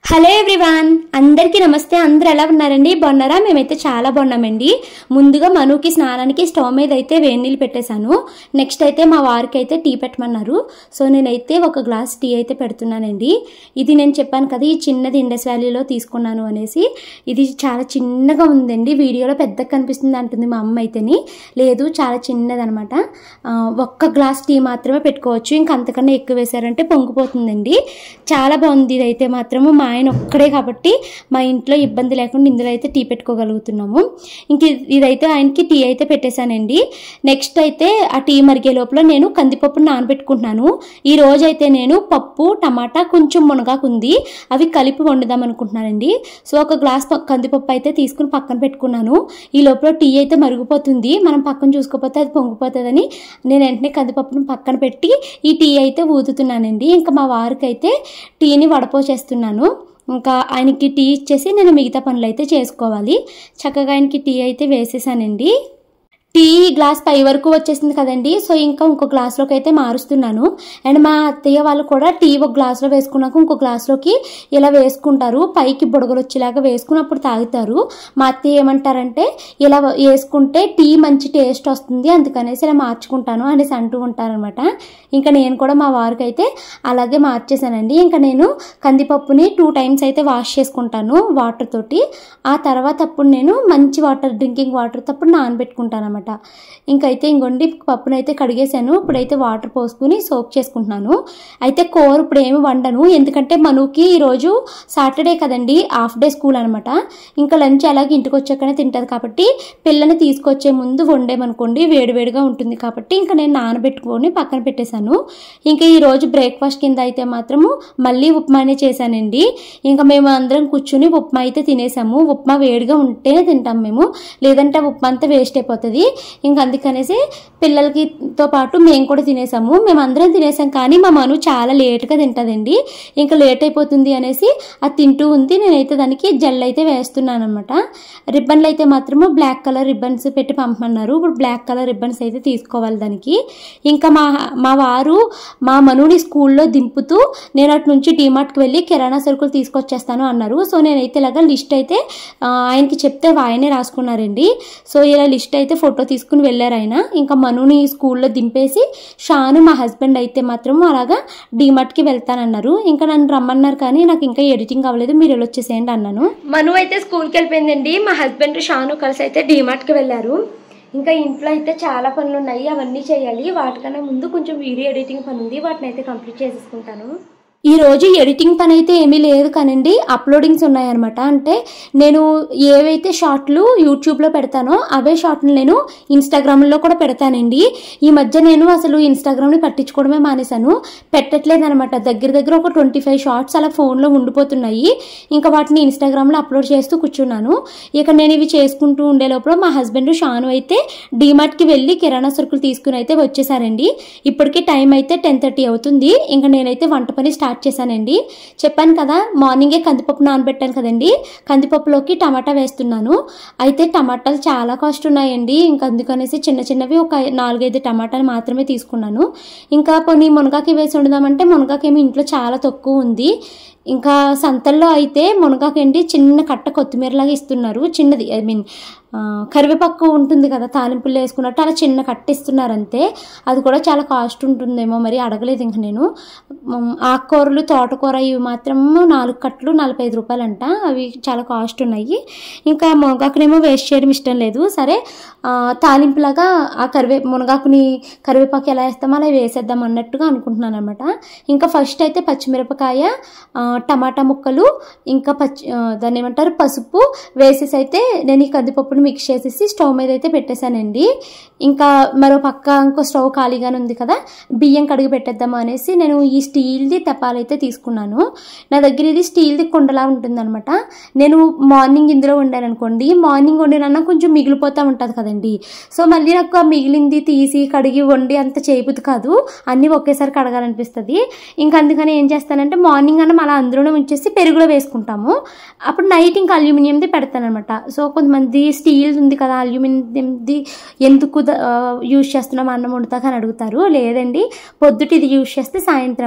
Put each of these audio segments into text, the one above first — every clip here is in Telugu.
హలో ఎవ్రీవన్, అందరికీ నమస్తే. అందరూ ఎలా ఉన్నారండి? బాగున్నారా? మేమైతే చాలా బాగున్నామండి. ముందుగా మనుకి స్నానానికి స్టవ్ మీద అయితే వేడి నీళ్ళు పెట్టేశాను. నెక్స్ట్ అయితే మా వారికి అయితే టీ పెట్టమన్నారు. సో నేనైతే ఒక గ్లాస్ టీ అయితే పెడుతున్నానండి. ఇది నేను చెప్పాను కదా, ఈ చిన్నది ఇండస్ వ్యాలీలో తీసుకున్నాను అనేసి. ఇది చాలా చిన్నగా ఉందండి, వీడియోలో పెద్దగా కనిపిస్తుంది అంటుంది మా అమ్మ అయితేని. లేదు, చాలా చిన్నదనమాట. ఒక్క గ్లాస్ టీ మాత్రమే పెట్టుకోవచ్చు, ఇంక అంతకన్నా ఎక్కువ వేసారంటే పొంగిపోతుందండి. చాలా బాగుంది. ఇదైతే మాత్రము మా ఆయన ఒక్కడే కాబట్టి మా ఇంట్లో ఇబ్బంది లేకుండా ఇందులో అయితే టీ పెట్టుకోగలుగుతున్నాము. ఇంక ఇదైతే ఆయనకి టీ అయితే పెట్టేశానండి. నెక్స్ట్ అయితే ఆ టీ మరిగే లోపల నేను కందిపప్పును నానబెట్టుకుంటున్నాను. ఈ రోజు అయితే నేను పప్పు, టమాటా, కొంచెం మునగాకు ఉంది, అవి కలిపి వండుదాం అనుకుంటున్నానండి. సో ఒక గ్లాస్ కందిపప్పు అయితే తీసుకుని పక్కన పెట్టుకున్నాను. ఈ లోపల టీ అయితే మరిగిపోతుంది, మనం పక్కన చూసుకోకపోతే అది పొంగిపోతుందని నేను వెంటనే కందిపప్పును పక్కన పెట్టి ఈ టీ అయితే ఊదుతున్నానండి. ఇంకా మా వారికి అయితే టీని వడపోసేస్తున్నాను. ఇంకా ఆయనకి టీ ఇచ్చేసి నేను మిగతా పనులు అయితే చేసుకోవాలి. చక్కగా ఆయనకి టీ అయితే వేసేసానండి. టీ గ్లాస్ పై వరకు వచ్చేసింది కదండి. సో ఇంకా ఇంకో గ్లాస్లోకి అయితే మారుస్తున్నాను. అండ్ మా అత్తయ్య వాళ్ళు కూడా టీ ఒక గ్లాస్లో వేసుకున్నాక ఇంకో గ్లాస్లోకి ఇలా వేసుకుంటారు, పైకి బుడగలు వచ్చేలాగా వేసుకున్నప్పుడు తాగుతారు. మా అత్తయ్య ఏమంటారంటే, ఇలా వేసుకుంటే టీ మంచి టేస్ట్ వస్తుంది, అందుకనేసి ఇలా మార్చుకుంటాను అనేసి అంటూ ఉంటారనమాట. ఇంకా నేను కూడా మా వారికి అయితే అలాగే మార్చేసానండి. ఇంకా నేను కందిపప్పుని 2 times అయితే వాష్ చేసుకుంటాను వాటర్ తోటి. ఆ తర్వాత అప్పుడు నేను మంచి వాటర్, డ్రింకింగ్ వాటర్ తప్పుడు నానబెట్టుకుంటాను అనమాట. ఇంకైతే ఇంకొండి పప్పునైతే కడిగేసాను. ఇప్పుడైతే వాటర్ పోసుకుని సోక్ చేసుకుంటున్నాను. అయితే కూర ఇప్పుడు ఏమి వండను, ఎందుకంటే మనుకి ఈరోజు సాటర్డే కదండి, హాఫ్ డే స్కూల్ అనమాట. ఇంకా లంచ్ అలాగే ఇంటికి వచ్చాకనే తింటుంది కాబట్టి పిల్లని తీసుకొచ్చే ముందు వండేమనుకోండి వేడివేడిగా ఉంటుంది కాబట్టి ఇంకా నేను నానబెట్టుకొని పక్కన పెట్టేశాను. ఇంకా ఈరోజు బ్రేక్ఫాస్ట్ కింద అయితే మాత్రము మళ్ళీ ఉప్మానే చేశానండి. ఇంకా మేము అందరం కూర్చుని ఉప్మా అయితే తినేసాము. ఉప్మా వేడిగా ఉంటేనే తింటాం మేము, లేదంటే ఉప్మా అంతా వేస్ట్ అయిపోతుంది. ఇంకా అందుకనేసి పిల్లలకితో పాటు మేము కూడా తినేసాము. మేము అందరం తినేసాం, కానీ మా మను చాలా లేట్గా తింటుందండి. ఇంకా లేట్ అయిపోతుంది అనేసి అది తింటూ ఉంది. నేనైతే దానికి జెల్ అయితే వేస్తున్నాను అనమాట. రిబ్బన్లు అయితే మాత్రము బ్లాక్ కలర్ రిబ్బన్స్ పెట్టి పంపమన్నారు. ఇప్పుడు బ్లాక్ కలర్ రిబ్బన్స్ అయితే తీసుకోవాలి దానికి. ఇంకా మా వారు మా మనుని స్కూల్లో దింపుతూ నేను అటు నుంచి డీమార్ట్కి వెళ్ళి కిరాణా సరుకులు తీసుకొచ్చేస్తాను అన్నారు. సో నేనైతే ఇలాగ లిస్ట్ అయితే ఆయనకి చెప్తే ఆయనే రాసుకున్నారండి. సో ఇలా లిస్ట్ అయితే ఫోటో తీసుకుని వెళ్ళారు ఆయన. ఇంకా మనుని స్కూల్లో దింపేసి షాను మా హస్బెండ్ అయితే మాత్రం అలాగా డీమార్ట్కి వెళ్తానన్నారు. ఇంకా నన్ను రమ్మన్నారు, కానీ నాకు ఇంకా ఎడిటింగ్ అవ్వలేదు, మీరు వెళ్ళొచ్చేసేయండి అన్నాను. మను అయితే స్కూల్కి వెళ్ళిపోయిందండి. మా హస్బెండ్ షాను కలిసి అయితే డీమార్ట్కి వెళ్ళారు. ఇంకా ఇంట్లో అయితే చాలా పనులు ఉన్నాయి, అవన్నీ చేయాలి. వాటికన్నా ముందు కొంచెం వీడియో ఎడిటింగ్ పని ఉంది, వాటిని అయితే కంప్లీట్ చేసేసుకుంటాను. ఈరోజు ఎడిటింగ్ పని అయితే ఏమీ లేదు కానండి, అప్లోడింగ్స్ ఉన్నాయన్నమాట. అంటే నేను ఏవైతే షార్ట్లు యూట్యూబ్లో పెడతానో అవే షార్ట్లు నేను ఇన్స్టాగ్రామ్లో కూడా పెడతానండి. ఈ మధ్య నేను అసలు ఇన్స్టాగ్రామ్ని పట్టించుకోవడమే మానేశాను, పెట్టట్లేదు అనమాట. దగ్గర ఒక 25 షార్ట్స్ అలా ఫోన్లో ఉండిపోతున్నాయి. ఇంకా వాటిని ఇన్స్టాగ్రామ్లో అప్లోడ్ చేస్తూ కూర్చున్నాను. ఇక నేను ఇవి చేసుకుంటూ ఉండే లోపల మా హస్బెండ్ షాను అయితే డీమార్ట్కి వెళ్ళి కిరాణా సరుకులు తీసుకుని అయితే వచ్చేసారండి. ఇప్పటికీ టైం అయితే 10:30 అవుతుంది. ఇంకా నేనైతే వంట పని స్టార్ట్ చేశానండి. చెప్పాను కదా, మార్నింగే కందిపప్పు నానబెట్టాను కదండి, కందిపప్పులోకి టమాటా వేస్తున్నాను. అయితే టమాటాలు చాలా కాస్ట్ ఉన్నాయండి. ఇంకా అందుకనేసి చిన్నవి ఒక 4-5 టమాటాలు మాత్రమే తీసుకున్నాను. ఇంకా కొన్ని మునగాకి వేసి వండుదామంటే మునగాకేమో ఇంట్లో చాలా తక్కువ ఉంది. ఇంకా సంతల్లో అయితే మునగాకండి చిన్న కట్ట కొత్తిమీరలాగా ఇస్తున్నారు, చిన్నది, ఐ మీన్ కరివేపాకు ఉంటుంది కదా తాలింపుల్లో వేసుకున్నట్టు, అలా చిన్న కట్ట ఇస్తున్నారు అంతే. అది కూడా చాలా కాస్ట్ ఉంటుందేమో, మరి అడగలేదు. ఇంక నేను ఆకుకూరలు, తోటకూర ఇవి మాత్రం 4 కట్టలు 45 రూపాయలంట, అవి చాలా కాస్ట్ ఉన్నాయి. ఇంకా మునగాకునేమో వేస్ట్ చేయడం ఇష్టం లేదు. సరే తాలింపులాగా ఆ మునగాకుని కరివేపాకు ఎలా వేస్తామో అలా వేసేద్దాం అన్నట్టుగా అనుకుంటున్నాను అనమాట. ఇంకా ఫస్ట్ అయితే పచ్చిమిరపకాయ, టమాటా ముక్కలు, ఇంకా దాన్ని ఏమంటారు పసుపు వేసేసి అయితే నేను ఈ కందిపప్పును మిక్స్ చేసేసి స్టవ్ మీద అయితే పెట్టేశానండి. ఇంకా మరో పక్క ఇంకో స్టవ్ ఖాళీగానే ఉంది కదా, బియ్యం కడిగి పెట్టేద్దాము అనేసి నేను ఈ స్టీల్ది తెప్పాలైతే తీసుకున్నాను. నా దగ్గర ఇది స్టీల్ది కుండలా ఉంటుందన్నమాట. నేను మార్నింగ్ ఇందులో వండాను అనుకోండి, మార్నింగ్ వండినన్నా కొంచెం మిగిలిపోతూ ఉంటుంది కదండి. సో మళ్ళీ నాకు ఆ మిగిలింది తీసి కడిగి వండి అంత చేయబుద్ది కాదు, అన్నీ ఒకేసారి కడగాలనిపిస్తుంది. ఇంకా అందుకని ఏం చేస్తానంటే మార్నింగ్ అన్న అలా అందులోనే ఉంచేసి పెరుగులో వేసుకుంటాము. అప్పుడు నైట్ ఇంకా అల్యూమినియంది పెడతాను అనమాట. సో కొంతమంది స్టీల్ స్టీల్ ఉంది కదా అల్యూమినియంది ఎందుకు యూజ్ చేస్తున్నాం అన్నం వండుతాక అని అడుగుతారు. లేదండి, పొద్దుట ఇది యూజ్ చేస్తే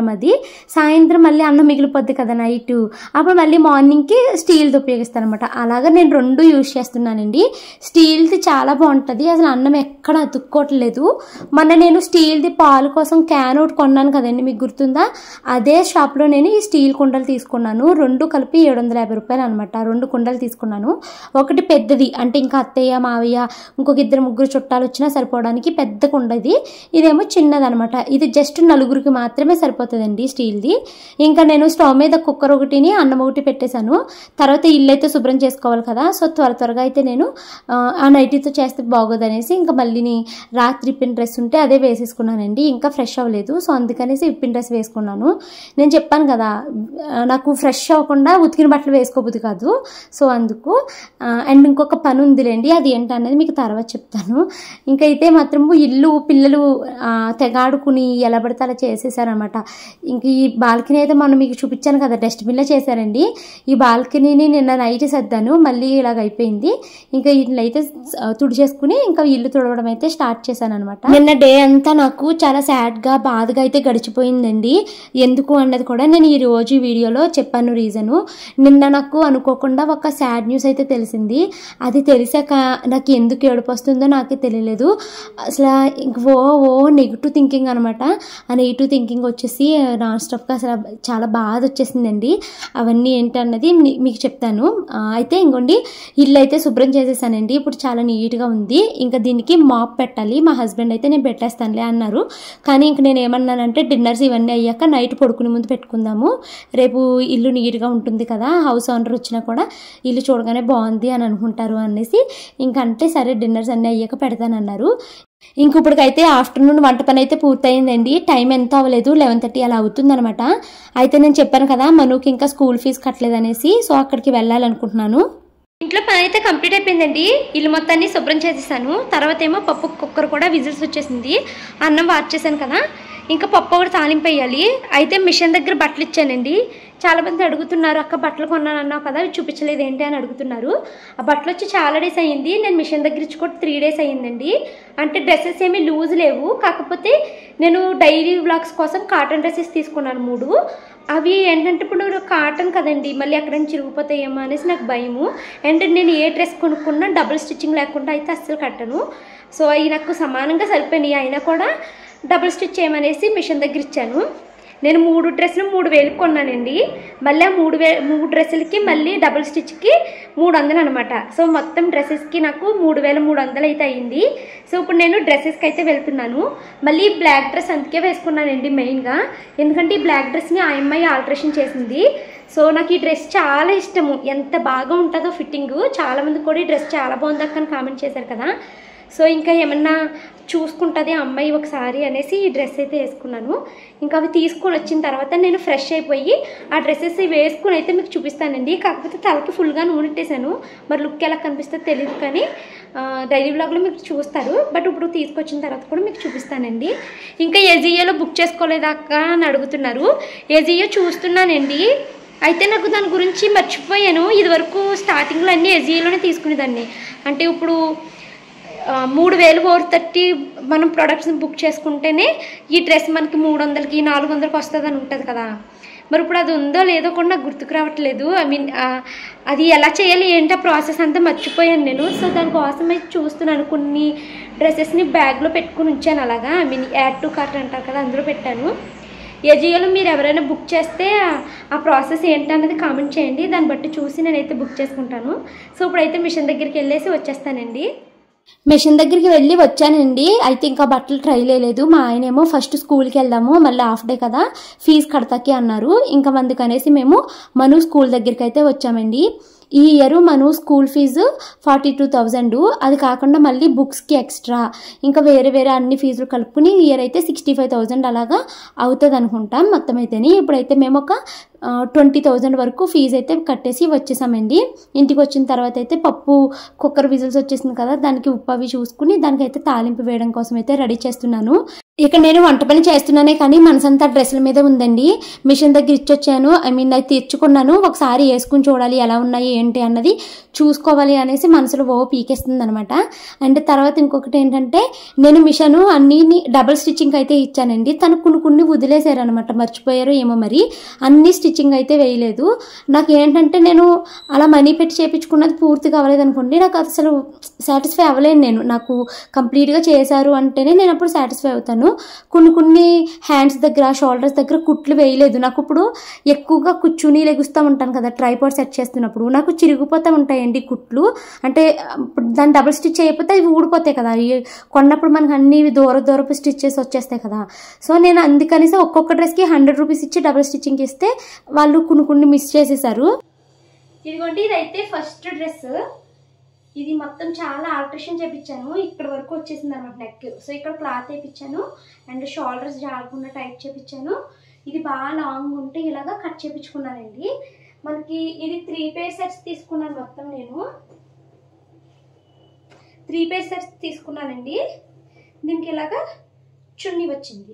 సాయంత్రం మళ్ళీ అన్నం మిగిలిపోద్ది కదా నైట్, అప్పుడు మళ్ళీ మార్నింగ్కి స్టీల్ది ఉపయోగిస్తాను అనమాట. అలాగా నేను 2 యూజ్ చేస్తున్నానండి. స్టీల్ది చాలా బాగుంటుంది, అసలు అన్నం ఎక్కడ అతుక్కోవట్లేదు. మొన్న నేను స్టీల్ది పాలు కోసం క్యాన్ ఒకటి కొన్నాను కదండి, మీకు గుర్తుందా? అదే షాప్లో నేను ఈ స్టీల్ కుండలు తీసుకున్నాను. 2 కలిపి 750 రూపాయలు అనమాట. 2 కుండలు తీసుకున్నాను. ఒకటి పెద్దది, అంటే ఇంకా అత్తయ్య మావయ్య ఇంకొక 2-3 చుట్టాలు వచ్చినా సరిపోవడానికి పెద్ద కుండ ఇది. ఇదేమో చిన్నదనమాట. ఇది జస్ట్ 4కి మాత్రమే సరిపోతుందండి స్టీల్ది. ఇంకా నేను స్టవ్ మీద కుక్కర్ ఒకటిని అన్నం ఒకటి పెట్టేశాను. తర్వాత ఇల్లు అయితే శుభ్రం చేసుకోవాలి కదా, సో త్వరగా అయితే నేను ఆ నైటీతో చేస్తే బాగోదనేసి ఇంకా మళ్ళీ రాత్రి ఇప్పిన డ్రెస్ ఉంటే అదే వేసేసుకున్నానండి. ఇంకా ఫ్రెష్ అవ్వలేదు, సో అందుకనేసి ఇప్పిన డ్రెస్ వేసుకున్నాను. నేను చెప్పాను కదా నాకు ఫ్రెష్ అవ్వకుండా ఉతికిన బట్టలు వేసుకోబుద్ది కాదు, సో అందుకు. అండ్ ఇంకొక పని ఉందిలేండి, అది ఏంటనేది మీకు తర్వాత చెప్తాను. ఇంకైతే మాత్రం ఇల్లు పిల్లలు తెగాడుకుని ఎలా పడితే అలా చేసేసారనమాట. ఇంక ఈ బాల్కనీ అయితే మనం మీకు చూపించాను కదా, డస్ట్బిన్లో చేశారండి. ఈ బాల్కనీని నిన్న నైట్ సర్దాను, మళ్ళీ ఇలాగ అయిపోయింది. ఇంకా ఇల్లు అయితే తుడిచేసుకుని ఇంకా ఇల్లు తుడవడం అయితే స్టార్ట్ చేశాను అనమాట. నిన్న డే అంతా నాకు చాలా సాడ్గా బాధగా అయితే గడిచిపోయిందండి. ఎందుకు అన్నది కూడా నేను ఈ రోజు వీడియోలో చెప్పాను రీజను. నిన్న నాకు అనుకోకుండా ఒక సాడ్ న్యూస్ అయితే తెలిసింది. అది తెలిసాక నాకు ఎందుకు ఏడుపు వస్తుందో నాకే తెలియలేదు. అసలు ఓ నెగిటివ్ థింకింగ్ అనమాట. ఆ నెగిటివ్ థింకింగ్ వచ్చేసి నాన్ స్టాప్గా అసలు చాలా బాధ వచ్చేసిందండి. అవన్నీ ఏంటన్నది మీకు చెప్తాను. అయితే ఇంకోండి ఇల్లు అయితే శుభ్రం చేసేసానండి. ఇప్పుడు చాలా నీట్గా ఉంది. ఇంకా దీనికి మాప్ పెట్టాలి. మా హస్బెండ్ అయితే నేను పెట్టేస్తానులే అన్నారు. కానీ ఇంక నేను ఏమన్నానంటే డిన్నర్స్ ఇవన్నీ అయ్యాక నైట్ పడుకునే ముందు పెట్టుకుందాము, రేపు ఇల్లు నీట్గా ఉంటుంది కదా, హౌస్ ఓనర్ వచ్చినా కూడా ఇల్లు చూడగానే బాగుంది అని అనుకుంటారు అనేసి ఇంకంటే సరే డిన్నర్స్ అన్నీ అయ్యాక పెడతానన్నారు. ఇంక ఇప్పటికైతే ఆఫ్టర్నూన్ వంట పని అయితే పూర్తయిందండి. టైం ఎంత అవ్వలేదు, 11:30 అలా అవుతుందనమాట. అయితే నేను చెప్పాను కదా మనుకి ఇంకా స్కూల్ ఫీజు కట్టలేదనేసి, సో అక్కడికి వెళ్ళాలనుకుంటున్నాను. ఇంట్లో పని అయితే కంప్లీట్ అయిపోయిందండి. ఇల్లు మొత్తాన్ని శుభ్రం చేసేసాను. తర్వాత ఏమో పప్పు కుక్కర్ కూడా విజిల్స్ వచ్చేసింది. అన్నం వార్చేసాను కదా, ఇంకా పప్పు కూడా తాలింపు వేయాలి. అయితే మిషన్ దగ్గర బట్టలు ఇచ్చానండి. చాలామంది అడుగుతున్నారు, అక్క బట్టలు కొన్నాను అన్నావు కదా చూపించలేదు ఏంటి అని అడుగుతున్నారు. ఆ బట్టలు వచ్చి చాలా డేస్ అయ్యింది. నేను మిషన్ దగ్గర ఇచ్చి కూడా 3 డేస్ అయ్యిందండి. అంటే డ్రెస్సెస్ ఏమీ లూజ్ లేవు, కాకపోతే నేను డైలీ వ్లాగ్స్ కోసం కాటన్ డ్రెస్సెస్ తీసుకున్నాను 3. అవి ఏంటంటే ఇప్పుడు కాటన్ కదండి, మళ్ళీ ఎక్కడైనా చిరిగిపోతాయేమో అనేసి నాకు భయము. అండ్ నేను ఏ డ్రెస్ కొనుక్కున్నా డబుల్ స్టిచ్చింగ్ లేకుండా అయితే అస్సలు కట్టను. సో అవి నాకు సమానంగా సరిపోయినాయి. అయినా కూడా డబుల్ స్టిచ్ చేయమనేసి మిషన్ దగ్గర ఇచ్చాను. నేను 3 డ్రెస్సులు 3,000 కొన్నానండి. మళ్ళీ ఆ 3 డ్రెస్సులకి మళ్ళీ డబుల్ స్టిచ్కి 300 అనమాట. సో మొత్తం డ్రెస్సెస్కి నాకు 3,300 అయితే అయ్యింది. సో ఇప్పుడు నేను డ్రెస్సెస్కి అయితే వెళ్తున్నాను. మళ్ళీ బ్లాక్ డ్రెస్ అందుకే వేసుకున్నానండి మెయిన్గా, ఎందుకంటే ఈ బ్లాక్ డ్రెస్ని ఆ అమ్మాయి ఆల్టరేషన్ చేసింది. సో నాకు ఈ డ్రెస్ చాలా ఇష్టము, ఎంత బాగా ఉంటుందో ఫిట్టింగు. చాలామంది కూడా ఈ డ్రెస్ చాలా బాగుంది అక్క అని కామెంట్ చేశారు కదా. సో ఇంకా ఏమన్నా చూసుకుంటుంది అమ్మాయి ఒకసారి అనేసి ఈ డ్రెస్ అయితే వేసుకున్నాను. ఇంకా అవి తీసుకొని వచ్చిన తర్వాత నేను ఫ్రెష్ అయిపోయి ఆ డ్రెస్సెస్ వేసుకుని అయితే మీకు చూపిస్తానండి. కాకపోతే తలకి ఫుల్గా నూనె పెట్టేశాను, మరి లుక్ ఎలా కనిపిస్తుందో తెలియదు, కానీ డైలీ వ్లాగ్లో మీకు చూస్తారు. బట్ ఇప్పుడు తీసుకొచ్చిన తర్వాత కూడా మీకు చూపిస్తానండి. ఇంకా ఎజియోలో బుక్ చేసుకోలేదాక అని అడుగుతున్నారు. ఎజియో చూస్తున్నానండి. అయితే నాకు దాని గురించి మర్చిపోయాను. ఇదివరకు స్టార్టింగ్లో అన్నీ ఎజియోలోనే తీసుకునేదాన్ని. అంటే ఇప్పుడు 3,430 మనం ప్రొడక్ట్స్ని బుక్ చేసుకుంటేనే ఈ డ్రెస్ మనకి 300కి 400కి వస్తుందని ఉంటుంది కదా. మరి ఇప్పుడు అది ఉందో లేదో కూడా నాకు గుర్తుకు రావట్లేదు. ఐ మీన్ అది ఎలా చేయాలి ఏంటి ఆ ప్రాసెస్ అంతా మర్చిపోయాను నేను. సో దానికోసం అయితే చూస్తున్నాను. కొన్ని డ్రెస్సెస్ని బ్యాగ్లో పెట్టుకుని ఉంచాను అలాగా. I mean add to cart అంటారు కదా, అందులో పెట్టాను. ఎజియోలో మీరు ఎవరైనా బుక్ చేస్తే ఆ ప్రాసెస్ ఏంటన్నది కామెంట్ చేయండి, దాన్ని బట్టి చూసి నేనైతే బుక్ చేసుకుంటాను. సో ఇప్పుడైతే మిషన్ దగ్గరికి వెళ్ళేసి వచ్చేస్తానండి. మిషన్ దగ్గరికి వెళ్ళి వచ్చానండి. అయితే ఇంకా బట్టలు ట్రై లేదు. మా ఆయనేమో ఫస్ట్ స్కూల్కి వెళ్దాము, మళ్ళీ హాఫ్ డే కదా ఫీజు కడతాకి అన్నారు. ఇంకా అందుకనేసి మేము మను స్కూల్ దగ్గరికి అయితే వచ్చామండి. ఈ ఇయర్ మను స్కూల్ ఫీజు 42,000. అది కాకుండా మళ్ళీ బుక్స్కి ఎక్స్ట్రా ఇంకా వేరే అన్ని ఫీజులు కలుపుకుని ఈ ఇయర్ అయితే 65,000 అలాగా అవుతుంది అనుకుంటాం మొత్తం అయితేని. ఇప్పుడైతే మేము ఒక 20,000 వరకు ఫీజు అయితే కట్టేసి వచ్చేసామండి. ఇంటికి వచ్చిన తర్వాత అయితే పప్పు కుక్కర్ విజిల్స్ వచ్చేసింది కదా, దానికి ఉప్పు అవి చూసుకుని దానికైతే తాలింపు వేయడం కోసం అయితే రెడీ చేస్తున్నాను. ఇక నేను వంట పని చేస్తున్నానే కానీ మనసంతా డ్రెస్సుల మీద ఉందండి. మిషన్ దగ్గర ఇచ్చొచ్చాను, అది తెచ్చుకున్నాను. ఒకసారి వేసుకుని చూడాలి ఎలా ఉన్నాయి ఏంటి అన్నది చూసుకోవాలి అనేసి మనసులో పీకేస్తుంది అనమాట. అండ్ తర్వాత ఇంకొకటి ఏంటంటే, నేను మిషన్ అన్ని డబుల్ స్టిచ్చింగ్ అయితే ఇచ్చానండి. తను కొన్ని వదిలేశారు అనమాట, మర్చిపోయారు ఏమో మరి. అన్ని స్టిచ్చింగ్ అయితే వేయలేదు. నాకు ఏంటంటే, నేను అలా మనీ పెట్టి చేయించుకున్నది పూర్తిగా అవ్వలేదు అనుకోండి, నాకు అసలు సాటిస్ఫై అవ్వలేను. నాకు కంప్లీట్గా చేశారు అంటేనే నేను అప్పుడు సాటిస్ఫై అవుతాను. కొన్ని హ్యాండ్స్ దగ్గర షోల్డర్స్ దగ్గర కుట్లు వేయలేదు. నాకు ఇప్పుడు ఎక్కువగా కూర్చుని లెగుస్తూ ఉంటాను కదా ట్రైపాడ్ సెట్ చేస్తున్నప్పుడు, నాకు చిరిగిపోతూ ఉంటాయండి కుట్లు. అంటే దాన్ని డబుల్ స్టిచ్ అయిపోతే అవి ఊడిపోతాయి కదా, కొన్నప్పుడు మనకు అన్ని దూరపు స్టిచ్చెస్ వచ్చేస్తాయి కదా. సో నేను అందుకనేసి ఒక్కొక్క డ్రెస్కి 100 రూపీస్ ఇచ్చి డబుల్ స్టిచ్చింగ్ ఇస్తే వాళ్ళు కొన్ని మిస్ చేసేసారు. ఇదిగోండి, ఇదైతే ఫస్ట్ డ్రెస్. ఇది మొత్తం చాలా ఆల్ట్రేషన్ చేయించాను. ఇక్కడ వరకు వచ్చేసింది అనమాట నెక్. సో ఇక్కడ క్లాత్ వేయించాను అండ్ షోల్డర్స్ జారకుండా టైట్ చేయించాను. ఇది బాగా లాంగ్ ఉంటే ఇలాగా కట్ చేయించుకున్నానండి. మనకి ఇది 3 పేర్ సెట్స్ తీసుకున్నాను. మొత్తం నేను 3 పేర్ సెట్స్ తీసుకున్నానండి. దీనికి ఇలాగా చున్నీ వచ్చింది.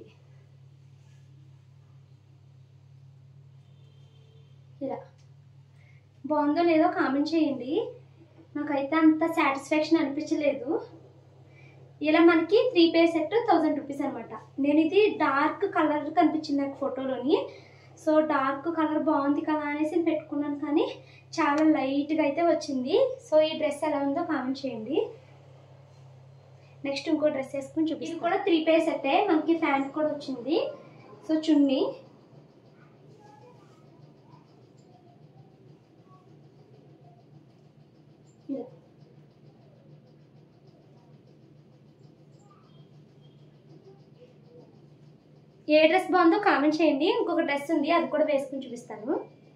ఇలా బాగుందో లేదో కామెంట్ చేయండి. నాకైతే అంత సాటిస్ఫాక్షన్ అనిపించలేదు. ఇలా మనకి 3 పేర్ సెట్ 1000 రూపీస్ అనమాట. నేను ఇది డార్క్ కలర్ కనిపించింది నాకు ఫోటోలోని. సో డార్క్ కలర్ బాగుంది కదా అనేసి పెట్టుకున్నాను, కానీ చాలా లైట్గా అయితే వచ్చింది. సో ఈ డ్రెస్ ఎలా ఉందో కామెంట్ చేయండి. నెక్స్ట్ ఇంకో డ్రెస్ వేసుకుని చూపిస్తాను. ఇది కూడా 3 పేర్ సెట్టే. మనకి ప్యాంట్ కూడా వచ్చింది. సో చున్నీ ఏ డ్రెస్ బాగుందో కామెంట్ చేయండి. ఇంకొక డ్రెస్ ఉంది, అది కూడా వేసుకుని చూపిస్తాను.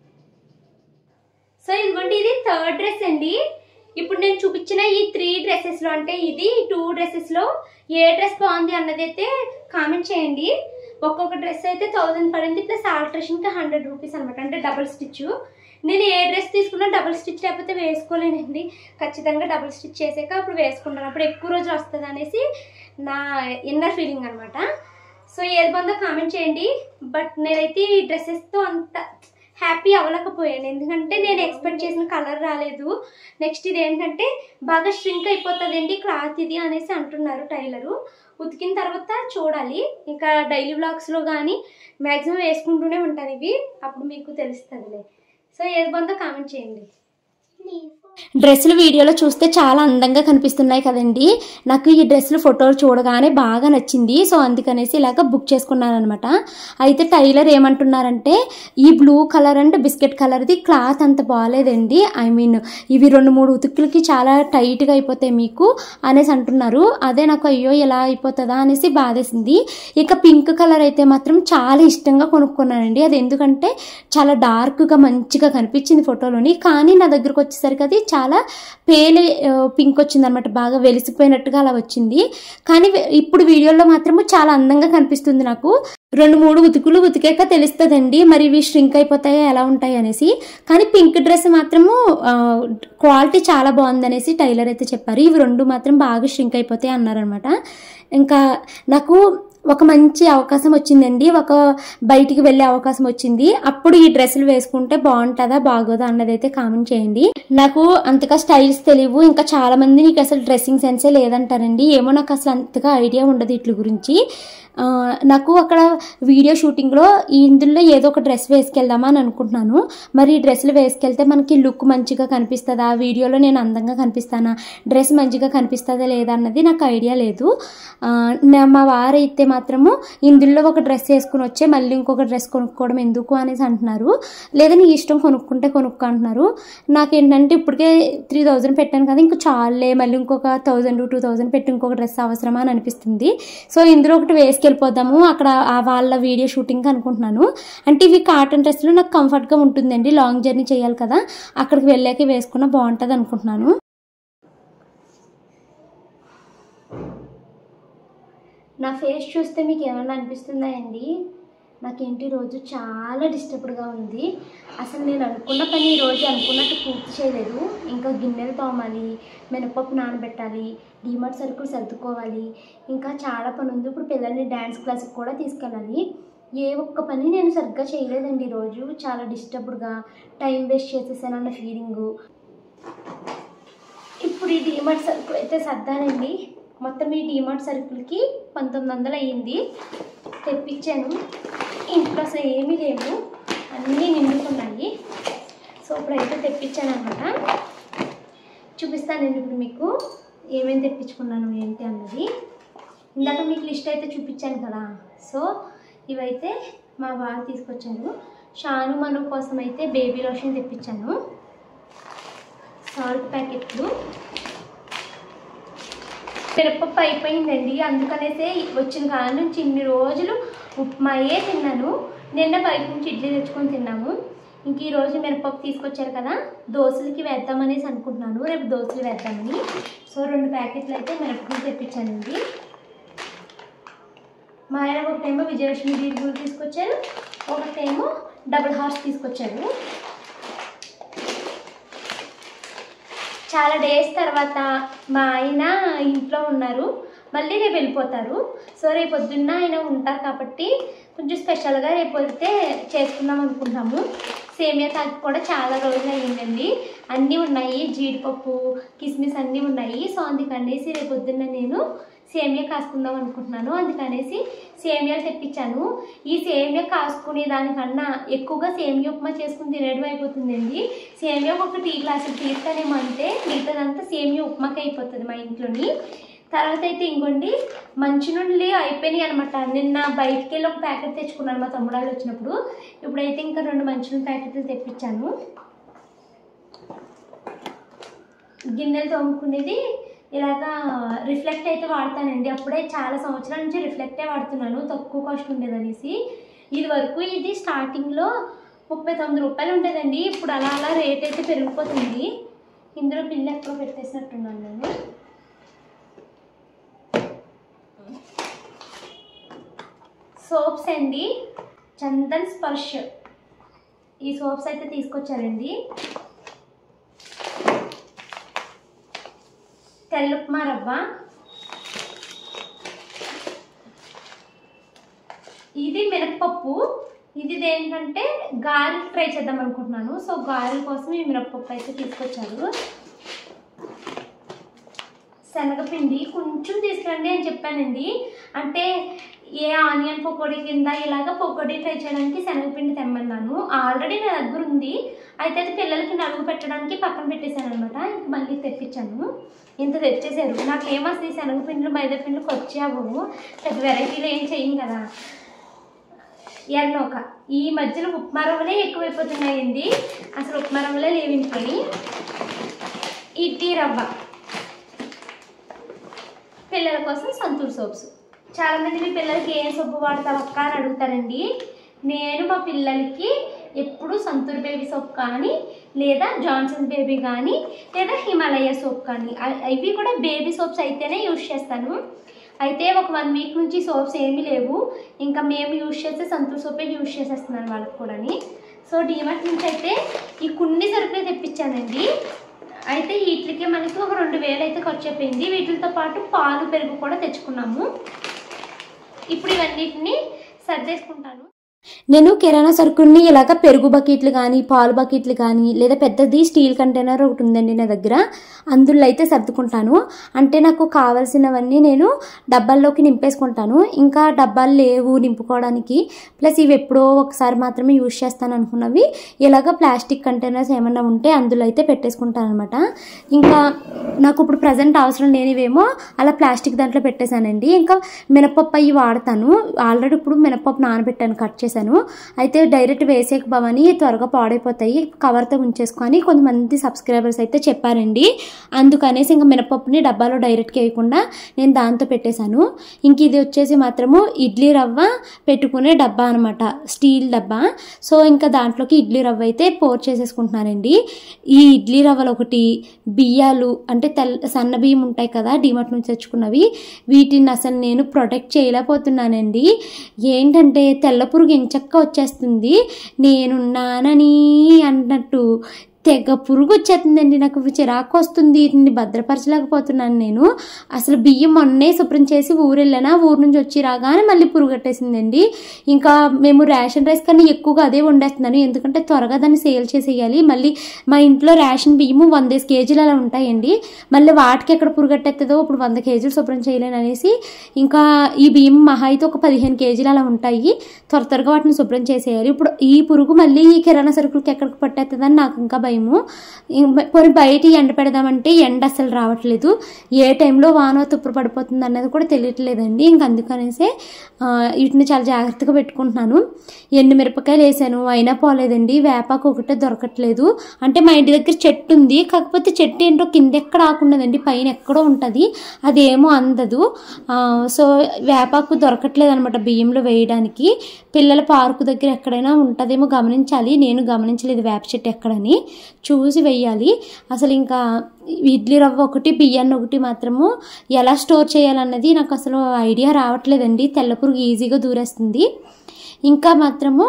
సో ఇదిగోండి, ఇది థర్డ్ డ్రెస్ అండి. ఇప్పుడు నేను చూపించిన ఈ 3 డ్రెస్సెస్లో, అంటే ఇది 2 డ్రెస్సెస్లో ఏ డ్రెస్ బాగుంది అన్నది అయితే కామెంట్ చేయండి. ఒక్కొక్క డ్రెస్ అయితే 1000 పడింది, ప్లస్ ఆల్ట్రేషన్కి 100 రూపీస్ అనమాట, అంటే డబుల్ స్టిచ్. నేను ఏ డ్రెస్ తీసుకున్నా డబుల్ స్టిచ్ లేకపోతే వేసుకోలేనండి. ఖచ్చితంగా డబుల్ స్టిచ్ చేసాక అప్పుడు వేసుకుంటాను, అప్పుడు ఎక్కువ రోజులు వస్తుంది అనేసి నా ఇన్నర్ ఫీలింగ్ అనమాట. సో ఏది బాగుందో కామెంట్ చేయండి. బట్ నేనైతే ఈ డ్రెస్సెస్తో అంత హ్యాపీ అవ్వలేకపోయాను, ఎందుకంటే నేను ఎక్స్పెక్ట్ చేసిన కలర్ రాలేదు. నెక్స్ట్ ఇది ఏంటంటే బాగా ష్రింక్ అయిపోతుందండి క్లాత్ ఇది అనేసి అంటున్నారు టైలరు. ఉతికిన తర్వాత చూడాలి. ఇంకా డైలీ వ్లాగ్స్లో కానీ మ్యాక్సిమం వేసుకుంటూనే ఉంటాను ఇవి, అప్పుడు మీకు తెలుస్తుందిలే. సో ఏది బాగుందో కామెంట్ చేయండి. డ్రెస్సులు వీడియోలో చూస్తే చాలా అందంగా కనిపిస్తున్నాయి కదండి. నాకు ఈ డ్రెస్సులు ఫోటోలు చూడగానే బాగా నచ్చింది. సో అందుకనేసి ఇలాగ బుక్ చేసుకున్నాను అనమాట. అయితే టైలర్ ఏమంటున్నారంటే, ఈ బ్లూ కలర్ అండ్ బిస్కెట్ కలర్ది క్లాత్ అంత బాగాలేదండి, ఇవి 2-3 ఉతుకులకి చాలా టైట్గా అయిపోతాయి మీకు అనేసి అంటున్నారు. అదే నాకు అయ్యో ఎలా అయిపోతుందా అనేసి బాధేసింది. ఇక పింక్ కలర్ అయితే మాత్రం చాలా ఇష్టంగా కొనుక్కున్నానండి. అది ఎందుకంటే చాలా డార్క్గా మంచిగా కనిపించింది ఫోటోలోని, కానీ నా దగ్గరకు వచ్చేసరికి అది చాలా పేలే పింక్ వచ్చింది అనమాట, బాగా వెలిసిపోయినట్టుగా అలా వచ్చింది. కానీ ఇప్పుడు వీడియోలో మాత్రము చాలా అందంగా కనిపిస్తుంది నాకు. 2-3 ఉతుకులు ఉతికాక తెలుస్తుందండి మరి ఇవి ష్రింక్ అయిపోతాయో ఎలా ఉంటాయి అనేసి. కానీ పింక్ డ్రెస్ మాత్రము క్వాలిటీ చాలా బాగుందనేసి టైలర్ అయితే చెప్పారు. ఇవి 2 మాత్రం బాగా ష్రింక్ అయిపోతాయి అన్నారనమాట. ఇంకా నాకు ఒక మంచి అవకాశం వచ్చిందండి, ఒక బయటికి వెళ్ళే అవకాశం వచ్చింది. అప్పుడు ఈ డ్రెస్సులు వేసుకుంటే బాగుంటుందా బాగోదా అన్నది అయితే కామెంట్ చేయండి. నాకు అంతగా స్టైల్స్ తెలియవు, ఇంకా చాలా మంది నీకు అసలు డ్రెస్సింగ్ సెన్సే లేదంటారండి. ఏమో నాకు అసలు అంతగా ఐడియా ఉండదు వీటి గురించి. నాకు అక్కడ వీడియో షూటింగ్లో ఇందులో ఏదో ఒక డ్రెస్ వేసుకెళ్దామా అని అనుకుంటున్నాను. మరి ఈ డ్రెస్సులు వేసుకెళ్తే మనకి లుక్ మంచిగా కనిపిస్తుందా, వీడియోలో నేను అందంగా కనిపిస్తానా, డ్రెస్ మంచిగా కనిపిస్తుందా లేదా అన్నది నాకు ఐడియా లేదు. మా వారైతే మాత్రము ఇందులో ఒక డ్రెస్ వేసుకుని వచ్చే మళ్ళీ ఇంకొక డ్రెస్ కొనుక్కోవడం ఎందుకు అనేసి అంటున్నారు. లేదా నీ ఇష్టం కొనుక్కుంటే కొనుక్కో అంటున్నారు. నాకేంటంటే ఇప్పటికే 3000 పెట్టాను కదా, ఇంకా చాలే మళ్ళీ ఇంకొక 1000-2000 పెట్టి ఇంకొక డ్రెస్ అవసరమా అని అనిపిస్తుంది. సో ఇందులో ఒకటి వేసుకెళ్ళిపోదాము అక్కడ వాళ్ళ వీడియో షూటింగ్ అనుకుంటున్నాను. అంటే ఇవి కాటన్ డ్రెస్సులు నాకు కంఫర్ట్గా ఉంటుందండి, లాంగ్ జర్నీ చేయాలి కదా, అక్కడికి వెళ్ళాక వేసుకున్నా బాగుంటుంది అనుకుంటున్నాను. నా ఫేస్ చూస్తే మీకు ఏమన్నా అనిపిస్తుందా అండి? నాకేంటి ఈరోజు చాలా డిస్టర్బ్డ్గా ఉంది. అసలు నేను అనుకున్న పని ఈరోజు అనుకున్నట్టు పూర్తి చేయలేదు. ఇంకా గిన్నెలు తోమాలి, మినపప్పు నానబెట్టాలి, డీమార్ట్ సరుకులు సర్దుకోవాలి, ఇంకా చాలా పని ఉంది. ఇప్పుడు పిల్లల్ని డ్యాన్స్ క్లాస్కి కూడా తీసుకెళ్ళాలి. ఏ ఒక్క పని నేను సరిగ్గా చేయలేదండి ఈరోజు. చాలా డిస్టర్బ్డ్గా టైం వేస్ట్ చేసేసానన్న ఫీలింగు. ఇప్పుడు ఈ డీమార్ట్ సరుకులు అయితే సర్దానండి. మొత్తం ఈ డీమార్ట్ సరుకులకి 1900 అయ్యింది. తెప్పించాను. ఇంట్లో అసలు ఏమీ లేవు, అన్నీ నిండుకున్నాయి. సో ఇప్పుడైతే తెప్పించాను అనమాట. చూపిస్తానండి ఇప్పుడు మీకు ఏమేమి తెప్పించుకున్నాను ఏంటి అన్నది. ఇందాక మీకు లిస్ట్ అయితే చూపించాను కదా. సో ఇవైతే మా వారు తీసుకొచ్చాను. షాను మను కోసం అయితే బేబీ లోషన్ తెప్పించాను, సాల్ట్ ప్యాకెట్లు. మిరపప్పు అయిపోయిందండి, అందుకనేసే వచ్చిన కాడ నుంచి ఇన్ని రోజులు ఉప్మాయే తిన్నాను. నిన్న బయట నుంచి ఇడ్లీ తెచ్చుకొని తిన్నాము. ఇంక ఈరోజు మిరపప్పు తీసుకొచ్చారు కదా, దోశలకి వేద్దామనేసి అనుకుంటున్నాను. రేపు దోశలు వేద్దామని. సో 2 ప్యాకెట్లు అయితే మిరపప్పు తెప్పించానండి. మా ఆయన ఒకటేమో విజయలక్ష్మి బీర్లు తీసుకొచ్చారు, ఒకటేమో డబుల్ హార్స్ తీసుకొచ్చారు. చాలా డేస్ తర్వాత మా ఆయన ఇంట్లో ఉన్నారు, మళ్ళీ రేపు వెళ్ళిపోతారు. సో రేపు పొద్దున్న ఆయన ఉంటారు కాబట్టి కొంచెం స్పెషల్గా రేపు వస్తే చేసుకుందాం అనుకుంటాము. సేమియా కాకి కూడా చాలా రోజులు అయ్యిందండి. అన్నీ ఉన్నాయి, జీడిపప్పు కిస్మిస్ అన్నీ ఉన్నాయి. సో అందుకనేసి రేపు పొద్దున్న నేను సేమియా కాసుకుందాం అనుకుంటున్నాను. అందుకనేసి సేమియాలు తెప్పించాను. ఈ సేమియా కాసుకునే దానికన్నా ఎక్కువగా సేమియా ఉప్మా చేసుకుని తినేయడం అయిపోతుందండి. సేమియా ఒక టీ గ్లాసులు తీస్తానేమో అంతే, మిగతాదంతా సేమియా ఉప్మాకి అయిపోతుంది మా ఇంట్లోని. తర్వాత అయితే ఇంకోండి మంచినీళ్ళు అయిపోయినాయి అనమాట. నిన్న బయటికి వెళ్ళి ఒక ప్యాకెట్ తెచ్చుకున్నాను మా తమ్ముడాళ్ళు వచ్చినప్పుడు. ఇప్పుడైతే ఇంకా 2 మంచినీళ్ళ ప్యాకెట్లు తెప్పించాను. గిన్నెలు తోముకునేది ఇలాగా రిఫ్లెక్ట్ అయితే వాడతానండి. అప్పుడే చాలా సంవత్సరాల నుంచి రిఫ్లెక్టే వాడుతున్నాను, తక్కువ కాస్ట్ ఉండేదనేసి. ఇది వరకు ఇది స్టార్టింగ్లో 39 రూపాయలు ఉండేదండి. ఇప్పుడు అలా అలా రేట్ అయితే పెరిగిపోతుంది. ఇందులో బిల్లు ఎక్కడో పెట్టేసినట్టున్నాను నేను. సోప్స్ అండి, చందన్ స్పర్శ్ ఈ సోప్స్ అయితే తీసుకొచ్చారండి. తెల్లుప్మా రవ్వ, ఇది మినప్పప్పు. ఇది దేనికంటే గారెలు ట్రై చేద్దాం అనుకుంటున్నాను. సో గారెల కోసం ఈ మినప్పప్పు అయితే తీసుకొచ్చారు. శనగపిండి కొంచెం తీసుకురండి అని చెప్పానండి. అంటే ఏ ఆనియన్ పకోడీ కింద ఇలాగ పకోడీ ట్రై చేయడానికి శనగపిండి తెమ్మన్నాను. ఆల్రెడీ నా దగ్గర ఉంది, అయితే అది పిల్లలకి నలుగు పెట్టడానికి పక్కన పెట్టేశాను అనమాట. ఇంక మళ్ళీ తెప్పించాను. ఇంత తెచ్చేసారు. నాకేమొస్తుంది శనగపిండిలు మైదాపిండిలకు వచ్చావు, పెద్ద వెరైటీలు ఏం చెయ్యం కదా. ఎర్నోక ఈ మధ్యలో ఉప్మా రవ్వలే ఎక్కువైపోతున్నాయండి. అసలు ఉప్మా రవ్వలే లేవు ఇంట్లోని. ఇడ్లీ రవ్వ, పిల్లల కోసం సంతూర్ సోప్స్. చాలామంది మీ పిల్లలకి ఏ సోపు వాడతావు అక్క అని అడుగుతారండి. నేను మా పిల్లలకి ఎప్పుడు సంతూర్ బేబీ సోప్ కానీ, లేదా జాన్సన్ బేబీ కానీ, లేదా హిమాలయ సోప్ కానీ, ఇవి కూడా బేబీ సోప్స్ అయితేనే యూజ్ చేస్తాను. అయితే ఒక 1 వీక్ నుంచి సోప్స్ ఏమీ లేవు. ఇంకా మేము యూజ్ చేస్తే సంతూర్ సోపే యూజ్ చేసేస్తున్నాను వాళ్ళకి కూడా. సో డీమార్ట్ నుంచి అయితే ఈ కొన్ని సరుకులు తెప్పించానండి. అయితే వీటికి మనకి ఒక 2000 అయితే ఖర్చు అయిపోయింది. వీటితో పాటు పాలు పెరుగు కూడా తెచ్చుకున్నాము. ఇప్పుడు ఇవన్నిటిని సర్దేసుకుంటాను. నేను కిరాణా సరుకుల్ని ఇలాగ పెరుగు బకెట్లు కానీ, పాలు బకెట్లు కానీ, లేదా పెద్దది స్టీల్ కంటైనర్ ఒకటి ఉందండి నా దగ్గర, అందులో అయితే సర్దుకుంటాను. అంటే నాకు కావాల్సినవన్నీ నేను డబ్బాల్లోకి నింపేసుకుంటాను. ఇంకా డబ్బాలు లేవు నింపుకోవడానికి, ప్లస్ ఇవి ఎప్పుడో ఒకసారి మాత్రమే యూజ్ చేస్తాను అనుకున్నవి ఇలాగ ప్లాస్టిక్ కంటైనర్స్ ఏమన్నా ఉంటే అందులో అయితే పెట్టేసుకుంటాను అనమాట. ఇంకా నాకు ఇప్పుడు ప్రజెంట్ అవసరం లేనివేమో అలా ప్లాస్టిక్ దాంట్లో పెట్టేశానండి. ఇంకా మినపప్పు అవి వాడతాను. ఆల్రెడీ ఇప్పుడు మినపప్పు నానబెట్టాను, కట్ చేశాను. అయితే డైరెక్ట్ వేసేక భవని త్వరగా పాడైపోతాయి, కవర్తో ఉంచేసుకొని కొంతమంది సబ్స్క్రైబర్స్ అయితే చెప్పారండి. అందుకనేసి ఇంకా మినపప్పుని డబ్బాలో డైరెక్ట్గా వేయకుండా నేను దాంతో పెట్టేశాను. ఇంక ఇది వచ్చేసి మాత్రము ఇడ్లీ రవ్వ పెట్టుకునే డబ్బా అనమాట, స్టీల్ డబ్బా. సో ఇంకా దాంట్లోకి ఇడ్లీ రవ్వ అయితే పోర్ చేసేసుకుంటున్నానండి. ఈ ఇడ్లీ రవ్వలు ఒకటి, బియ్యాలు అంటే సన్న బియ్యం ఉంటాయి కదా డీమార్ట్ నుంచి తెచ్చుకున్నవి, వీటిని అసలు నేను ప్రొటెక్ట్ చేయలేకపోతున్నానండి. ఏంటంటే తెల్ల పురుగు ఎంచక్క వచ్చేస్తుంది. నేనున్నానని అన్నట్టు తెగ పురుగు వచ్చేస్తుందండి. నాకు చిరాకు వస్తుంది, వీటిని భద్రపరచలేకపోతున్నాను నేను. అసలు బియ్యం మొన్నే శుభ్రం చేసి ఊరు వెళ్ళాను, ఊరు నుంచి వచ్చి రాగానే మళ్ళీ పురుగు కట్టేసిందండి. ఇంకా మేము రేషన్ రైస్ కన్నా ఎక్కువగా అదే వండేస్తున్నాను, ఎందుకంటే త్వరగా దాన్ని సేల్ చేసేయాలి. మళ్ళీ మా ఇంట్లో రేషన్ బియ్యము 100 కేజీలు అలా ఉంటాయండి, మళ్ళీ వాటికి ఎక్కడ పురుగు కట్టేస్తుందో, ఇప్పుడు 100 కేజీలు శుభ్రం చేయలేను అనేసి ఇంకా ఈ బియ్యం మహా అయితే ఒక 15 కేజీలు అలా ఉంటాయి, త్వరగా వాటిని శుభ్రం చేసేయాలి. ఇప్పుడు ఈ పురుగు మళ్ళీ ఈ కిరాణా సరుకులకి ఎక్కడికి పట్టేస్తుందని నాకు ఇంకా భయము. పోనీ బయట ఎండ పెడదామంటే ఎండ అసలు రావట్లేదు, ఏ టైంలో వాన తుప్పు పడిపోతుంది అన్నది కూడా తెలియట్లేదండి. ఇంక అందుకనేసే వీటిని చాలా జాగ్రత్తగా పెట్టుకుంటున్నాను. ఎండు మిరపకాయలు వేసాను, అయినా పోలేదండి. వేపాకు ఒకటే దొరకట్లేదు. అంటే మా ఇంటి దగ్గర చెట్టు ఉంది, కాకపోతే చెట్టు ఏంటో కింద ఎక్కడ ఆకుండదండి, పైన ఎక్కడో ఉంటుంది, అదేమో అందదు. సో వేపాకు దొరకట్లేదు అనమాట బియ్యంలో వేయడానికి. పిల్లల పార్కు దగ్గర ఎక్కడైనా ఉంటుందేమో గమనించాలి, నేను గమనించలేదు వేప చెట్టు ఎక్కడని, చూసి వెయ్యాలి. అసలు ఇంకా ఇడ్లీ రవ్వ ఒకటి బియ్యాన్ని ఒకటి మాత్రము ఎలా స్టోర్ చేయాలన్నది నాకు అసలు ఐడియా రావట్లేదండి. తెల్ల పురుగు ఈజీగా దూరేస్తుంది. ఇంకా మాత్రము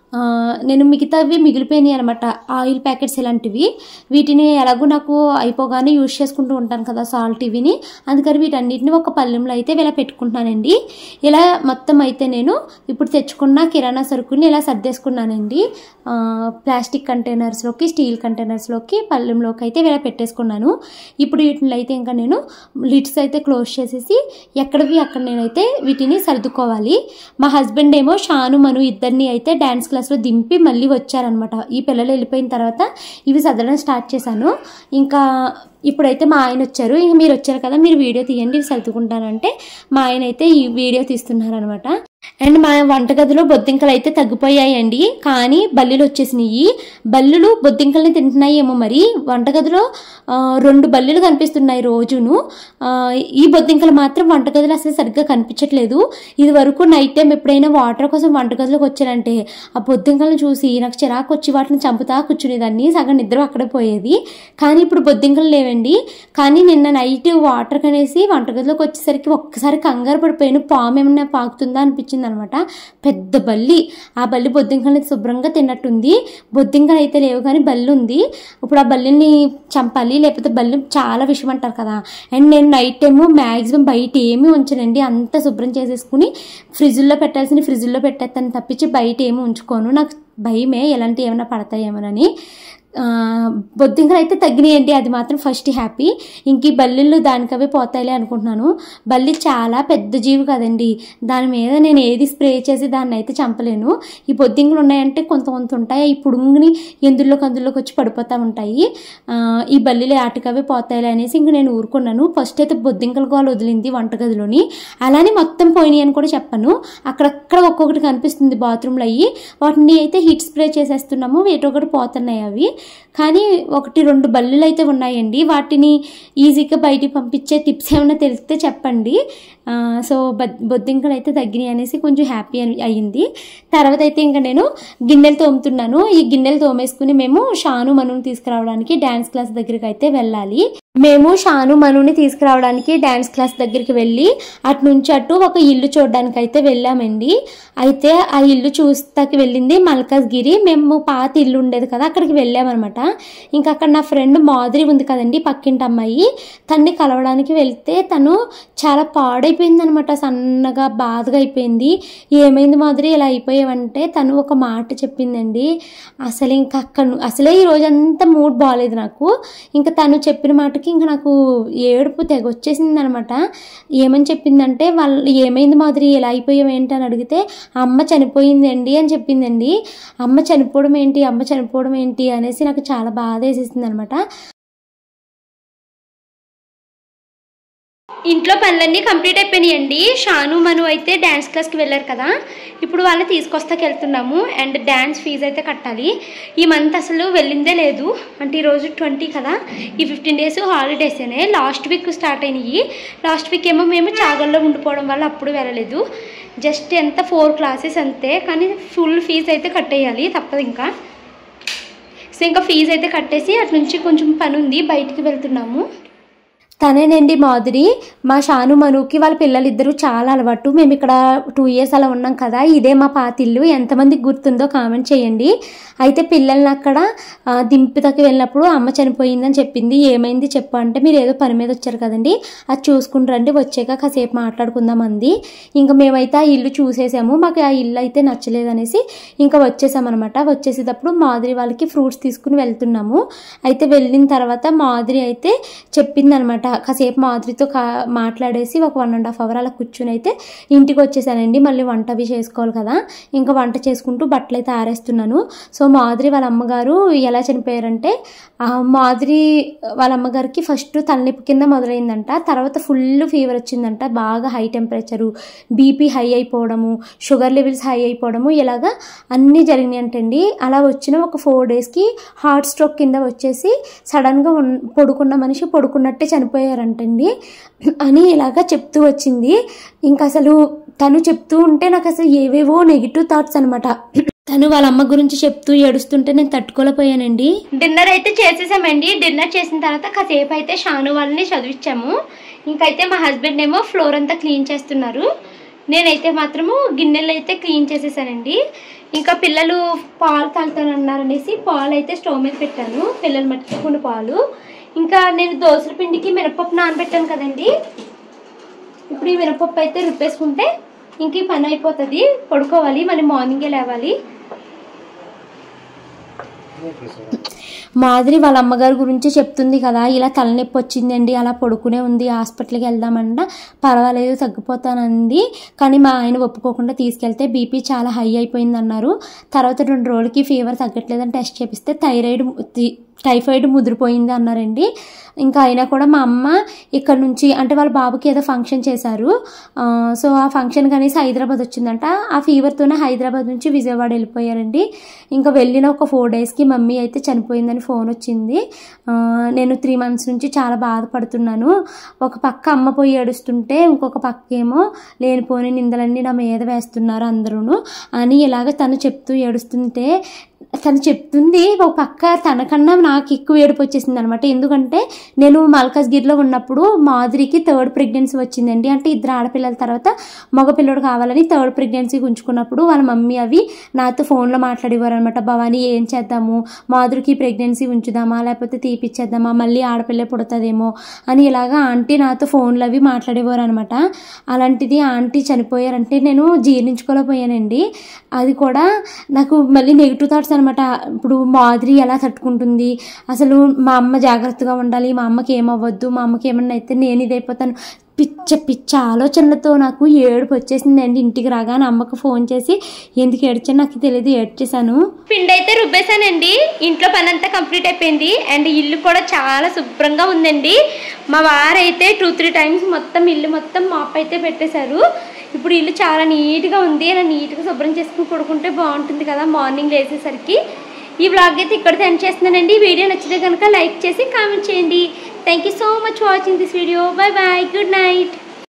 నేను మిగతావి మిగిలిపోయినాయి అనమాట, ఆయిల్ ప్యాకెట్స్ ఇలాంటివి. వీటిని ఎలాగో నాకు అయిపోగానే యూజ్ చేసుకుంటూ ఉంటాను కదా సాల్ట్ ఇవిని, అందుకని వీటన్నిటిని ఒక పళ్ళెంలో అయితే ఇలా పెట్టుకుంటున్నానండి. ఇలా మొత్తం అయితే నేను ఇప్పుడు తెచ్చుకున్న కిరాణా సరుకుని ఇలా సర్దేసుకున్నానండి. ప్లాస్టిక్ కంటైనర్స్లోకి, స్టీల్ కంటైనర్స్లోకి, పళ్ళెంలోకి అయితే ఇలా పెట్టేసుకున్నాను. ఇప్పుడు వీటిని అయితే ఇంకా నేను లిడ్స్ అయితే క్లోజ్ చేసేసి ఎక్కడివి అక్కడ నేనైతే వీటిని సర్దుకోవాలి. మా హస్బెండ్ ఏమో షాను మను ఇద్దరిని అయితే డ్యాన్స్ క్లాస్లో దింపి మళ్ళీ వచ్చారనమాట. ఈ పిల్లలు వెళ్ళిపోయిన తర్వాత ఇవి సర్దడం స్టార్ట్ చేశాను. ఇంకా ఇప్పుడైతే మా ఆయన వచ్చారు. ఇంక మీరు వచ్చారు కదా, మీరు వీడియో తీయండి, ఇవి సర్దుకుంటానంటే మా ఆయన అయితే ఈ వీడియో తీస్తున్నారనమాట. అండ్ మా వంటగదిలో బొద్దింకలు అయితే తగ్గిపోయాయండి, కానీ బల్లులు వచ్చేసినాయి. బల్లులు బొద్దింకల్ని తింటున్నాయేమో మరి. వంటగదిలో 2 బల్లులు కనిపిస్తున్నాయి రోజును. ఈ బొద్దింకలు మాత్రం వంటగదిలో అసలు సరిగ్గా కనిపించట్లేదు. ఇది వరకు నైట్ టైం ఎప్పుడైనా వాటర్ కోసం వంటగదిలోకి వచ్చానంటే ఆ బొద్దింకలను చూసి నాకు చిరాకు వచ్చి వాటిని చంపుతా కూర్చునేదాన్ని, సగం నిద్ర అక్కడే పోయేది. కానీ ఇప్పుడు బొద్దింకలు లేవండి. కానీ నిన్న నైట్ వాటర్ కనేసి వంటగదిలోకి వచ్చేసరికి ఒక్కసారి కంగారు పడిపోయాను, పాము ఏమన్నా పాకుతుందా అనిపించింది అనమాట. పెద్ద బల్లి, ఆ బల్లి బొద్దింకల్ని శుభ్రంగా తిన్నట్టుంది. బొద్దింకలు అయితే లేవు కానీ బల్లి ఉంది. ఇప్పుడు ఆ బల్లిని చంపాలి, లేకపోతే బల్లి చాలా విషయం అంటారు కదా. అండ్ నేను నైట్ టైము మ్యాక్సిమం బయట ఏమీ ఉంచనండి, అంతా శుభ్రం చేసేసుకుని ఫ్రిడ్జ్లో పెట్టాల్సిన ఫ్రిడ్జ్లో పెట్టేస్తాను తప్పించి బయట ఏమి ఉంచుకోను. నాకు భయమే ఎలాంటివి ఏమైనా పడతాయేమోనని. బొద్దింకలు అయితే తగ్గినాయండి, అది మాత్రం ఫస్ట్ హ్యాపీ. ఇంక ఈ బల్లిళ్ళు దానికవే పోతాయిలే అనుకుంటున్నాను. బల్లి చాలా పెద్ద జీవి కదండి, దాని మీద నేను ఏది స్ప్రే చేసి దాన్ని అయితే చంపలేను. ఈ బొద్దింకలు ఉన్నాయంటే కొంత ఉంటాయి, ఈ పుడుంగుని ఎందులోకి వచ్చి పడిపోతూ ఉంటాయి. ఈ బల్లిలు ఆటికవే పోతాయిలే అనేసి ఇంక నేను ఊరుకున్నాను. ఫస్ట్ అయితే బొద్దింకల గోలు వదిలింది వంటగదిలోని, అలానే మొత్తం పోయినాయి అని కూడా చెప్పను. అక్కడక్కడ ఒక్కొక్కటి కనిపిస్తుంది బాత్రూంలో అయ్యి, వాటిని అయితే హీట్ స్ప్రే చేసేస్తున్నాము, ఏటో ఒకటి పోతున్నాయి అవి. కానీ 1-2 బల్లులు అయితే ఉన్నాయండి, వాటిని ఈజీగా బయటికి పంపించే టిప్స్ ఏమైనా తెలిస్తే చెప్పండి. సో బొద్దింకలు అయితే తగ్గినాయి అనేసి కొంచెం హ్యాపీ అయ్యింది. తర్వాత అయితే ఇంకా నేను గిన్నెలు తోముతున్నాను. ఈ గిన్నెలు తోమేసుకుని మేము షాను మనుని తీసుకురావడానికి డ్యాన్స్ క్లాస్ దగ్గరికి అయితే వెళ్ళాలి. మేము షాను మనుని తీసుకురావడానికి డ్యాన్స్ క్లాస్ దగ్గరికి వెళ్ళి అటు నుంచి అటు ఒక ఇల్లు చూడడానికి అయితే వెళ్ళామండి. అయితే ఆ ఇల్లు చూస్తాకి వెళ్ళింది మల్కాజ్గిరి. మేము పాత ఇల్లు ఉండేది కదా, అక్కడికి వెళ్ళామన్నమాట. ఇంకా అక్కడ నా ఫ్రెండ్ మాధురి ఉంది కదండి, పక్కింటి అమ్మాయి, తన్ని కలవడానికి వెళ్తే తను చాలా పాడైపోయింది అనమాట, సన్నగా బాధగా అయిపోయింది. ఏమైంది మాధురి ఇలా అయిపోయావంటే తను ఒక మాట చెప్పిందండి. అసలు ఇంకా అసలే ఈ రోజంతా మూడ్ బాగాలేదు నాకు. ఇంకా తను చెప్పిన మాటకి ఇంకా నాకు ఏడుపు తెగ వచ్చేసింది అనమాట. ఏమని చెప్పిందంటే, వాళ్ళు ఏమైంది మాధురి ఇలా అయిపోయావు ఏంటి అని అడిగితే, అమ్మ చనిపోయిందండి అని చెప్పిందండి. అమ్మ చనిపోవడం ఏంటి అనేసి నాకు చాలా బాధ వేసేసింది అనమాట. ఇంట్లో పనులన్నీ కంప్లీట్ అయిపోయినాయండి. షాను మను అయితే డ్యాన్స్ క్లాస్కి వెళ్ళారు కదా, ఇప్పుడు వాళ్ళని తీసుకొస్తాకి వెళ్తున్నాము. అండ్ డ్యాన్స్ ఫీజు అయితే కట్టాలి. ఈ మంత్ అసలు వెళ్ళిందే లేదు, అంటే ఈరోజు 20 కదా, ఈ 15 డేస్ హాలిడేసేనే. లాస్ట్ వీక్ స్టార్ట్ అయినాయి. లాస్ట్ వీక్ ఏమో మేము చాగల్లో ఉండిపోవడం వల్ల అప్పుడు వెళ్ళలేదు. జస్ట్ 4 క్లాసెస్ అంతే, కానీ ఫుల్ ఫీజు అయితే కట్టేయాలి, తప్పదు ఇంకా. సో ఇంకా ఫీజు అయితే కట్టేసి అటు నుంచి కొంచెం పని ఉంది, బయటికి వెళ్తున్నాము. తనేనండి మాధురి. మా షాను మనుకి వాళ్ళ పిల్లలిద్దరూ చాలా అలవాటు. మేము ఇక్కడ 2 years అలా ఉన్నాం కదా. ఇదే మా పాత ఇల్లు. ఎంతమందికి గుర్తుందో కామెంట్ చేయండి. అయితే పిల్లల్ని అక్కడ దింపుతకి వెళ్ళినప్పుడు అమ్మ చనిపోయిందని చెప్పింది. ఏమైంది చెప్పు అంటే, మీరు ఏదో పని మీద వచ్చారు కదండి, అది చూసుకుని రండి, వచ్చాక కాసేపు మాట్లాడుకుందాం అంది. ఇంకా మేమైతే ఆ ఇల్లు చూసేసాము. మాకు ఆ ఇల్లు అయితే నచ్చలేదనేసి ఇంకా వచ్చేసామన్నమాట. వచ్చేసేటప్పుడు మాధురి వాళ్ళకి ఫ్రూట్స్ తీసుకుని వెళ్తున్నాము. అయితే వెళ్ళిన తర్వాత మాధురి అయితే చెప్పిందనమాట. కాసేపు మాధురితో మాట్లాడేసి ఒక 1.5 hour అలా కూర్చుని అయితే ఇంటికి వచ్చేసానండి. మళ్ళీ వంట అవి చేసుకోవాలి కదా, ఇంకా వంట చేసుకుంటూ బట్టలు అయితే ఆరేస్తున్నాను. సో మాధురి వాళ్ళ అమ్మగారు ఎలా చనిపోయారంటే, మాధురి వాళ్ళ అమ్మగారికి ఫస్ట్ తలనొప్పి కింద మొదలైందంట. తర్వాత ఫుల్ ఫీవర్ వచ్చిందంట, బాగా హై టెంపరేచరు, బీపీ హై అయిపోవడము, షుగర్ లెవెల్స్ హై అయిపోవడము, ఇలాగా అన్నీ జరిగినాయి అంటండి. అలా వచ్చిన ఒక 4 daysకి హార్ట్ స్ట్రోక్ కింద వచ్చేసి సడన్గా పడుకున్న మనిషి పడుకున్నట్టే చనిపోయారంటండి అని ఇలాగా చెప్తూ వచ్చింది. ఇంకా అసలు తను చెప్తూ ఉంటే నాకు అసలు ఏవేవో నెగిటివ్ థాట్స్ అనమాట. తను వాళ్ళ అమ్మ గురించి చెప్తూ ఏడుస్తుంటే నేను తట్టుకోలేకపోయానండి. డిన్నర్ అయితే చేసేసామండి. డిన్నర్ చేసిన తర్వాత కాసేపు అయితే షాను వాళ్ళని చదివించాము. ఇంకైతే మా హస్బెండ్ ఏమో ఫ్లోర్ అంతా క్లీన్ చేస్తున్నారు. నేనైతే మాత్రము గిన్నెలు అయితే క్లీన్ చేసేసానండి. ఇంకా పిల్లలు పాలు తాగుతానన్నారనేసి పాలు అయితే స్టవ్ మీద పెట్టాను, పిల్లలు మట్టుకున్న పాలు. ఇంకా నేను దోసల పిండికి మినపప్పు నానబెట్టాను కదండి. ఇప్పుడు ఈ మినపప్పు అయితే రుబ్బేసుకుంటే ఇంక ఈ పని అయిపోతుంది. పడుకోవాలి, మళ్ళీ మార్నింగే లేవాలి. మాధురి వాళ్ళ అమ్మగారి గురించి చెప్తుంది కదా, ఇలా తలనొప్పి వచ్చిందండి, అలా పడుకునే ఉంది, హాస్పిటల్కి వెళ్దామన్నా పర్వాలేదు తగ్గిపోతానంది. కానీ మా ఆయన ఒప్పుకోకుండా తీసుకెళ్తే బీపీ చాలా హై అయిపోయింది అన్నారు. తర్వాత 2 రోజులకి ఫీవర్ తగ్గట్లేదని టెస్ట్ చేపిస్తే టైఫాయిడ్ ముదిరిపోయింది అన్నారండి. ఇంకా అయినా కూడా మా అమ్మ ఇక్కడ నుంచి అంటే వాళ్ళ బాబుకి ఏదో ఫంక్షన్ చేశారు. సో ఆ ఫంక్షన్ కనేసి హైదరాబాద్ వచ్చిందంట. ఆ ఫీవర్తోనే హైదరాబాద్ నుంచి విజయవాడ వెళ్ళిపోయారండి. ఇంకా వెళ్ళిన ఒక 4 daysకి మమ్మీ అయితే చనిపోయిందని ఫోన్ వచ్చింది. నేను 3 months నుంచి చాలా బాధపడుతున్నాను. ఒక పక్క అమ్మ పోయి ఏడుస్తుంటే ఇంకొక పక్క ఏమో లేనిపోని నిందలన్నీ నా మీద వేస్తున్నారు అందరూ అని ఇలాగ తను చెప్తూ ఏడుస్తుంటే, తను చెప్తుంది ఒక పక్క తనకన్నా నాకు ఎక్కువ ఏడుపు వచ్చేసింది అనమాట. ఎందుకంటే నేను మల్కాజ్గిరిలో ఉన్నప్పుడు మాధురికి 3rd pregnancy వచ్చిందండి. అంటే 2 ఆడపిల్లల తర్వాత మగపిల్లడు కావాలని 3rd pregnancy ఉంచుకున్నప్పుడు వాళ్ళ మమ్మీ అవి నాతో ఫోన్లో మాట్లాడేవారు అనమాట. భవానీ ఏం చేద్దాము, మాధురికి ప్రెగ్నెన్సీ ఉంచుదామా లేకపోతే తీపిచ్చేద్దామా, మళ్ళీ ఆడపిల్ల పుడుతుందేమో అని ఇలాగా ఆంటీ నాతో ఫోన్లో అవి మాట్లాడేవారు అనమాట. అలాంటిది ఆంటీ చనిపోయారంటే నేను జీర్ణించుకోలేకపోయానండి. అది కూడా నాకు మళ్ళీ నెగిటివ్ థాట్స్ అనమాట. ఇప్పుడు మాధురి ఎలా తట్టుకుంటుంది, అసలు మా అమ్మ జాగ్రత్తగా ఉండాలి, మా అమ్మకి ఏమవ్వద్దు, మా అమ్మకి ఏమన్నా అయితే నేను ఇదైపోతాను, పిచ్చ ఆలోచనలతో నాకు ఏడుపు వచ్చేసిందండి. ఇంటికి రాగానే అమ్మకు ఫోన్ చేసి ఎందుకు ఏడ్చాను నాకు తెలియదు, ఏడ్చేసాను. పిండి అయితే రుబ్బేశానండి. ఇంట్లో పని అంతా కంప్లీట్ అయిపోయింది. అండ్ ఇల్లు కూడా చాలా శుభ్రంగా ఉందండి. మా వారైతే 2-3 times మొత్తం ఇల్లు మొత్తం మాప్ అయితే పెట్టేశారు. ఇప్పుడు ఇల్లు చాలా నీట్గా ఉంది. అలా నీట్గా శుభ్రం చేసుకుని పడుకుంటే బాగుంటుంది కదా మార్నింగ్ లేచేసరికి. ఈ వ్లాగ్ అయితే ఇక్కడ ఎండ్ చేస్తున్నానండి. వీడియో నచ్చితే కనుక లైక్ చేసి కామెంట్ చేయండి. Thank you so much watching this video. Bye bye, good night.